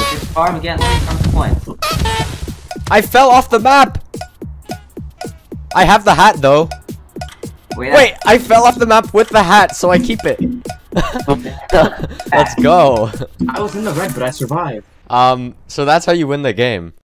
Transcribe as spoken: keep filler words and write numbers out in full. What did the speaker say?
farm again. Let me farm some points. I fell off the map. I have the hat though. Wait, Wait, I fell off the map with the hat, so I keep it. Let's go. I was in the red, but I survived. Um, so that's how you win the game.